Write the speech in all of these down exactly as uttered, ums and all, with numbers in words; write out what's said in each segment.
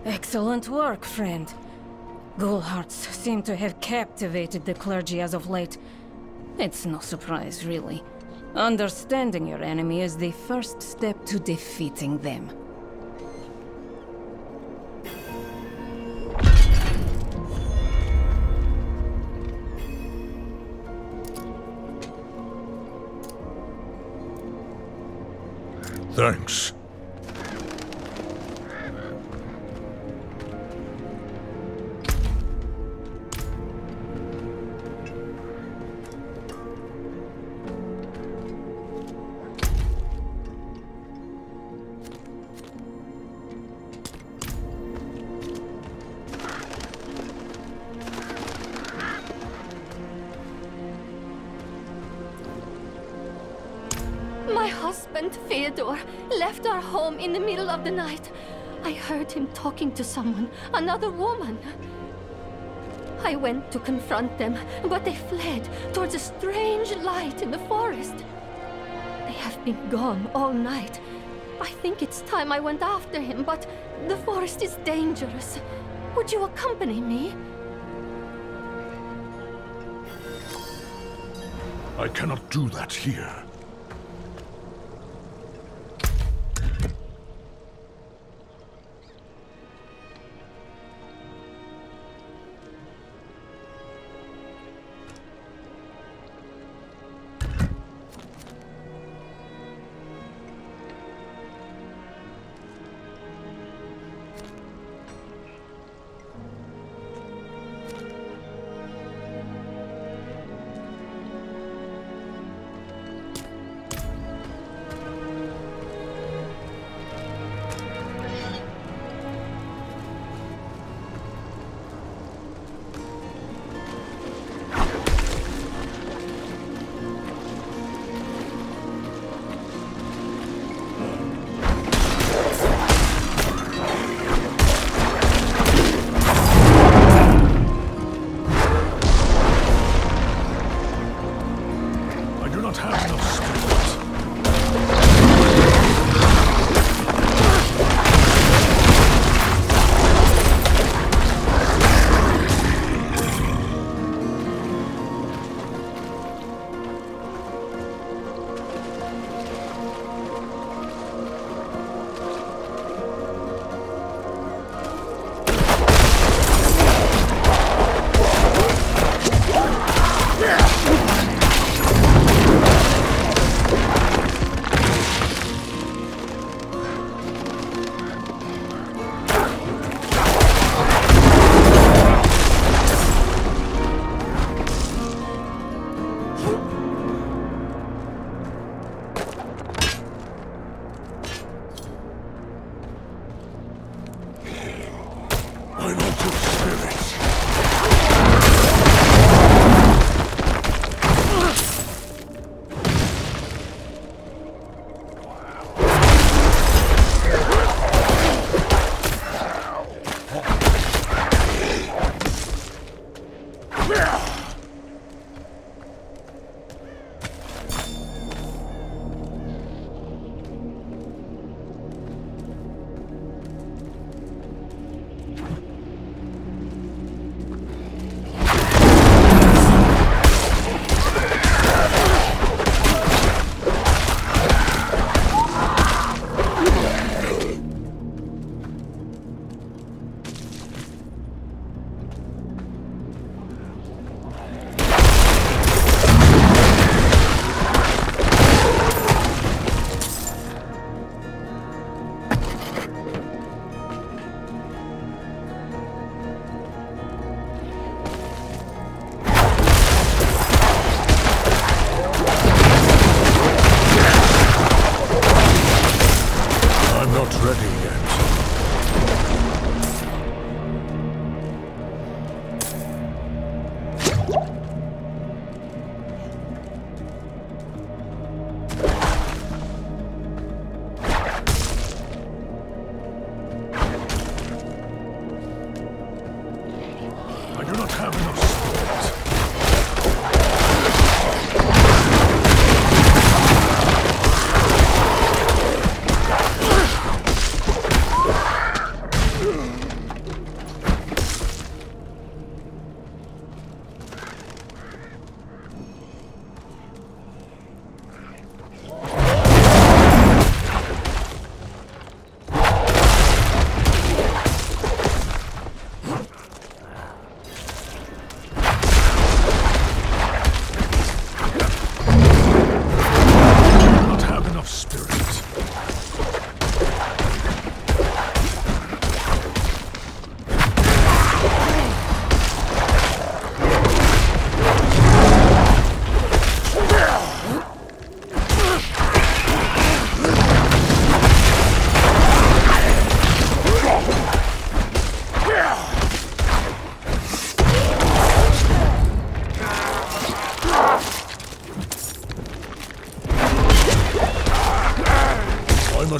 Excellent work, friend. Ghoul-hearts seem to have captivated the clergy as of late. It's no surprise, really. Understanding your enemy is the first step to defeating them. Thanks. My husband, Theodore, left our home in the middle of the night. I heard him talking to someone, another woman. I went to confront them, but they fled towards a strange light in the forest. They have been gone all night. I think it's time I went after him, but the forest is dangerous. Would you accompany me? I cannot do that here.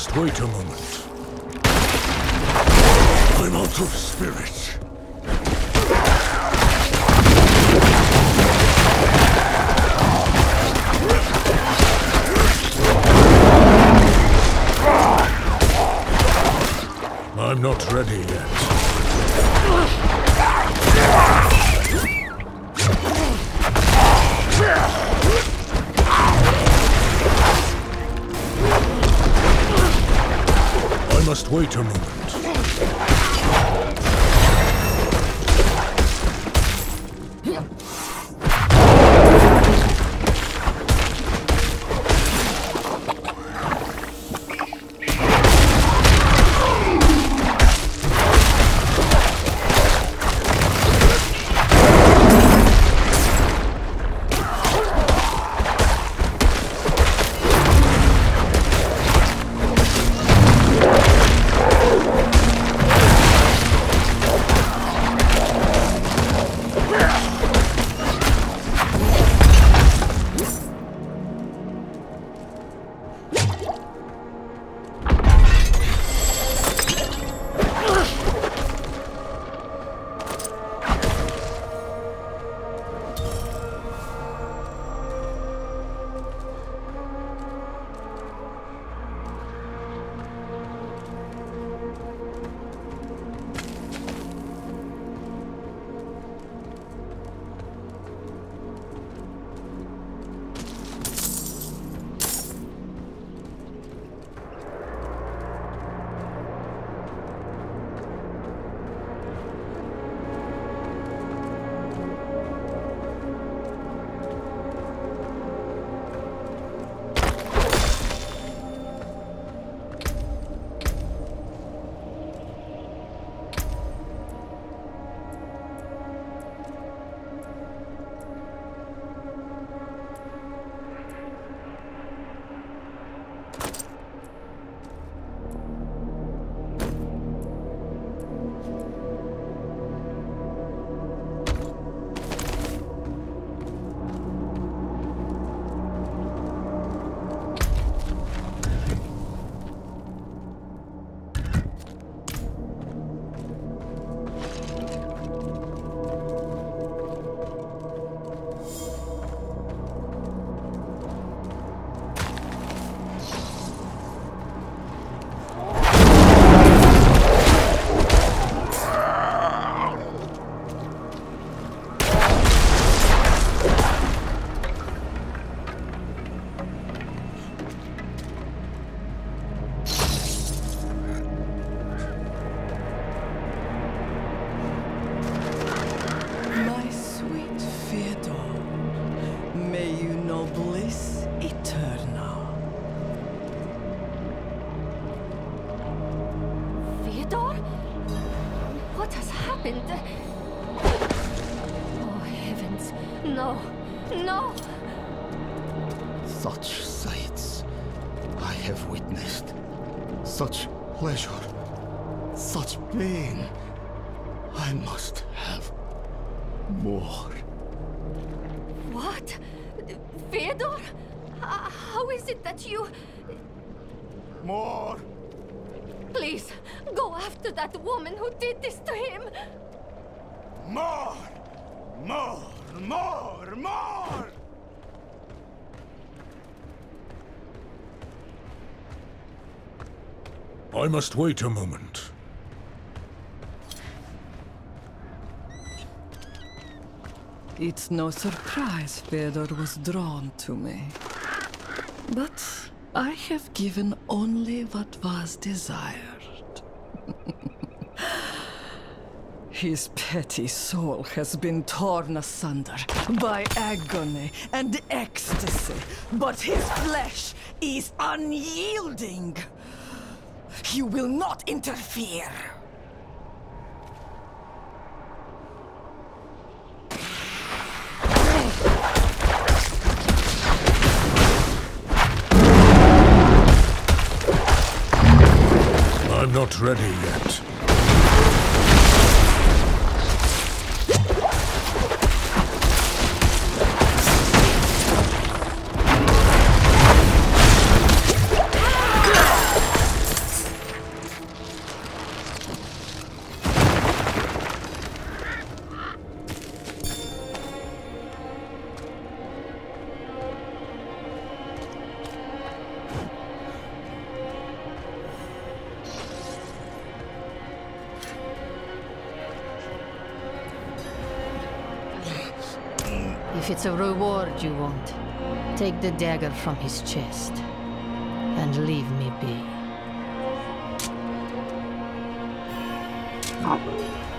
must wait a moment. I'm out of spirit. I'm not ready yet. I must wait a moment. What has happened? Oh, heavens. No. No! Such sights I have witnessed. Such pleasure. Such pain. I must have more. What? Fedor? Uh, how is it that you... More! Please, go after that woman who did this to him! More! More! More! More! I must wait a moment. It's no surprise Fedor was drawn to me. But I have given only what was desired. His petty soul has been torn asunder by agony and ecstasy, but his flesh is unyielding. You will not interfere. I'm not ready yet. If it's a reward you want, take the dagger from his chest and leave me be.